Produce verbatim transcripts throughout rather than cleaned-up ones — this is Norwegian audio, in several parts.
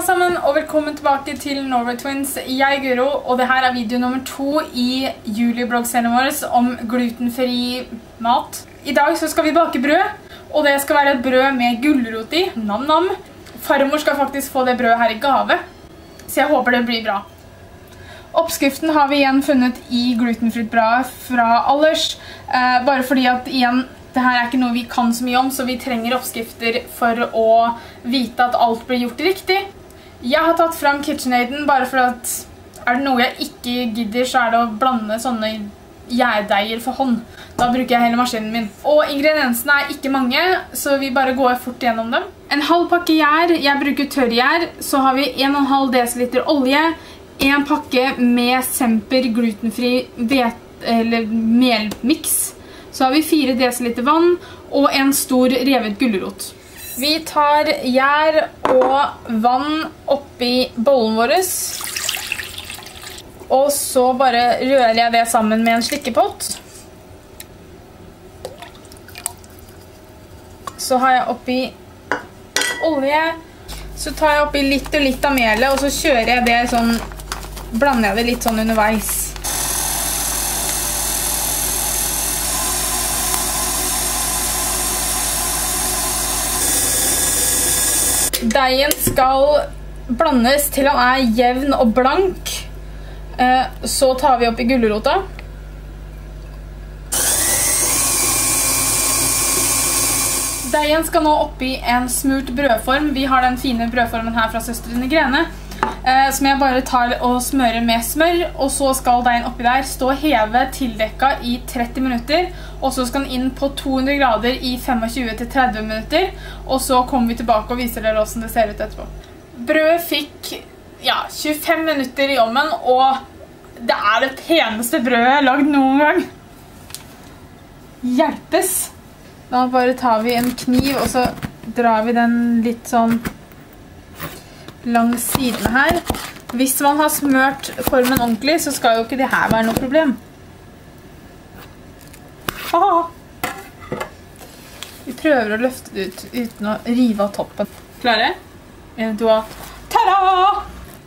alle sammen, og velkommen tilbake til Norway Twins. Jeg er Guro, og dette er video nummer to i juliblogg-serien vår om glutenfri mat. I dag så skal vi bake brød, og det skal være et brød med gulrot i. Nam-nam. Farmor skal faktisk få det brødet her i gave, så jeg håper det blir bra. Oppskriften har vi igjen funnet i glutenfritt brød fra Allers, eh, bare fordi at igjen, dette er ikke noe vi kan så mye om, så vi trenger oppskrifter for å vite at alt blir gjort riktig. Jeg har tatt fram KitchenAiden bare for at er det noe jeg ikke gidder, så er det å blande sånne gjærdeiger for hånd. Da bruker jeg hele maskinen min. Og ingrediensene er ikke mange, så vi bare går fort gjennom dem. En halv pakke gjær, jeg bruker tørrgjær, så har vi en komma fem desiliter olje, en pakke med Semper glutenfri vet, eller melmix. Så har vi fire desiliter vann og en stor revet gulrot. Vi tar gjær og vann oppi bollen vår. Og så bare rører jeg det sammen med en slikkepott. Så har jeg oppi olje. Så tar jeg oppi litt og litt av melet, og så kjører jeg det sånn, blander jeg det litt sånn underveis. Deigen skal blandes til han er jevn og blank. Så tar vi oppi gulrota. Deigen skal nå oppi en smurt brødform. Vi har den fine brødformen her fra Søstrene Grene, som jeg bare tar og smører med smør, og så skal deigen oppi der stå heve tildekka i tretti minutter, og så skal den inn på to hundre grader i tjuefem til tretti minutter, og så kommer vi tilbake og viser dere hvordan det ser ut etterpå. Brødet fikk ja, tjuefem minutter i ovnen, og det er det peneste brødet jeg har lagd noen gang. Hjelpes! Da bare tar vi en kniv, og så drar vi den litt sånn langs siden her. Hvis man har smørt formen ordentlig, så skal jo ikke det her være noe problem. Ah. Vi prøver å løfte det ut uten å rive av toppen. Klare? En, to, ta-da!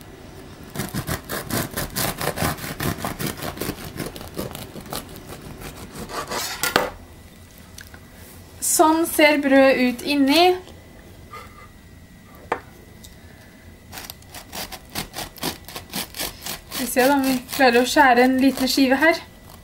Sånn ser brødet ut inni. Vi ser om vi klarer å skjære en liten skive her.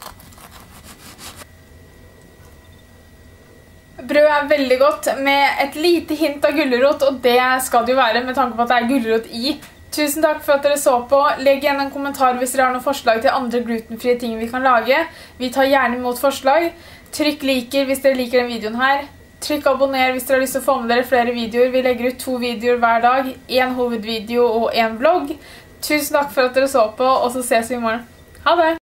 Brød er veldig godt med et lite hint av gulrot, og det skal det jo være med tanke på at det er gulrot i. Tusen takk for at dere så på. Legg igjen en kommentar hvis dere har noen forslag til andre glutenfrie ting vi kan lage. Vi tar gjerne imot forslag. Trykk liker hvis dere liker den videoen her. Trykk abonner hvis dere har lyst til å få med dere flere videoer. Vi legger ut to videoer hver dag. En hovedvideo og en vlogg. Tusen takk for at dere så på, og så ses vi i morgen. Ha det!